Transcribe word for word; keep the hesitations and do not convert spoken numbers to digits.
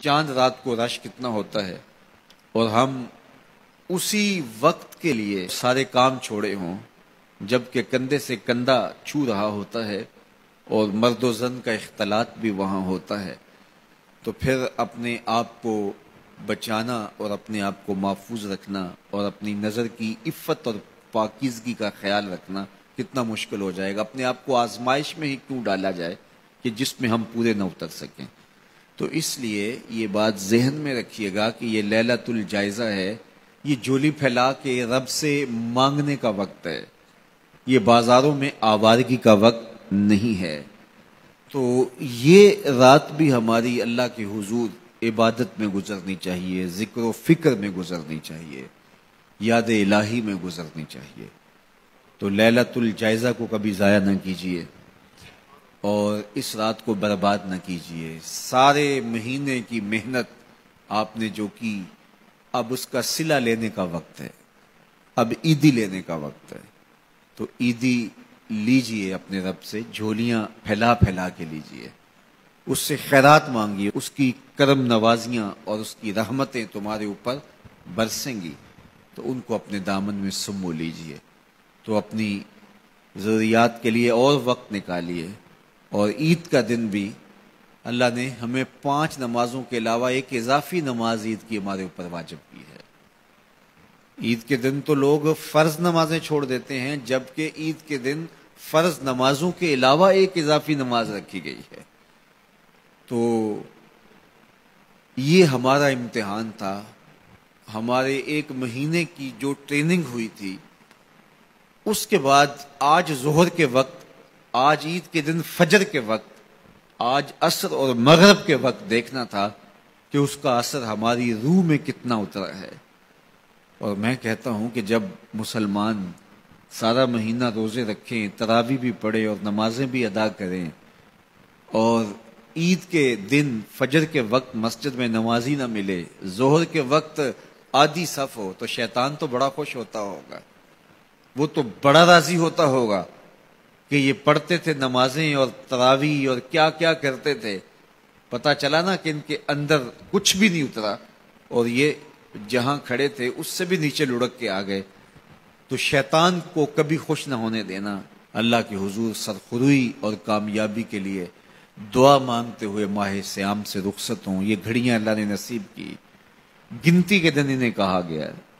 چاند رات کو رش کتنا ہوتا ہے اور ہم اسی وقت کے لیے سارے کام چھوڑے ہوں جبکہ کندھے سے کندھا چھو رہا ہوتا ہے اور مرد و زن کا اختلاط بھی وہاں ہوتا ہے، تو پھر اپنے آپ کو بچانا اور اپنے آپ کو محفوظ رکھنا اور اپنی نظر کی عفت اور پاکیزگی کا خیال رکھنا کتنا مشکل ہو جائے گا۔ اپنے آپ کو آزمائش میں ہی کیوں ڈالا جائے کہ جس میں ہم پورے نہ اتر سکیں۔ تو اس لیے یہ بات ذہن میں رکھیے گا کہ یہ لیلۃ الجائزہ ہے، یہ جھولی پھیلا کے رب سے مانگنے کا وقت ہے، یہ بازاروں میں آوارگی کا وقت نہیں ہے۔ تو یہ رات بھی ہماری اللہ کے حضور عبادت میں گزرنی چاہیے، ذکر و فکر میں گزرنی چاہیے، یاد الہی میں گزرنی چاہیے۔ تو لیلۃ الجائزہ کو کبھی ضائع نہ کیجیے اور اس رات کو برباد نہ کیجیے۔ سارے مہینے کی محنت آپ نے جو کی، اب اس کا صلہ لینے کا وقت ہے، اب عیدی لینے کا وقت ہے۔ تو عیدی لیجئے اپنے رب سے، جھولیاں پھیلا پھیلا کے لیجئے، اس سے خیرات مانگیے، اس کی کرم نوازیاں اور اس کی رحمتیں تمہارے اوپر برسیں گی، تو ان کو اپنے دامن میں سمو لیجئے۔ تو اپنی ضروریات کے لیے اور وقت نکالیے، اور عید کا دن بھی اللہ نے ہمیں پانچ نمازوں کے علاوہ ایک اضافی نماز عید کی ہمارے اوپر واجب کی ہے۔ عید کے دن تو لوگ فرض نمازیں چھوڑ دیتے ہیں، جبکہ عید کے دن فرض نمازوں کے علاوہ ایک اضافی نماز رکھی گئی ہے۔ تو یہ ہمارا امتحان تھا، ہمارے ایک مہینے کی جو ٹریننگ ہوئی تھی، اس کے بعد آج ظہر کے وقت، آج عید کے دن فجر کے وقت، آج عصر اور مغرب کے وقت دیکھنا تھا کہ اس کا اثر ہماری روح میں کتنا اترا ہے۔ اور میں کہتا ہوں کہ جب مسلمان سارا مہینہ روزے رکھیں، تراویح بھی پڑھیں اور نمازیں بھی ادا کریں، اور عید کے دن فجر کے وقت مسجد میں نمازی نہ ملے، ظہر کے وقت آدھی صف ہو، تو شیطان تو بڑا خوش ہوتا ہوگا، وہ تو بڑا راضی ہوتا ہوگا کہ یہ پڑھتے تھے نمازیں اور تراویح اور کیا کیا کرتے تھے، پتہ چلا نا کہ ان کے اندر کچھ بھی نہیں اترا اور یہ جہاں کھڑے تھے اس سے بھی نیچے لڑک کے آ گئے۔ تو شیطان کو کبھی خوش نہ ہونے دینا، اللہ کے حضور سرخروئی اور کامیابی کے لیے دعا مانگتے ہوئے ماہ صیام سے رخصت ہوں۔ یہ گھڑیاں اللہ نے نصیب کی، گنتی کے دن انہیں کہا گیا ہے۔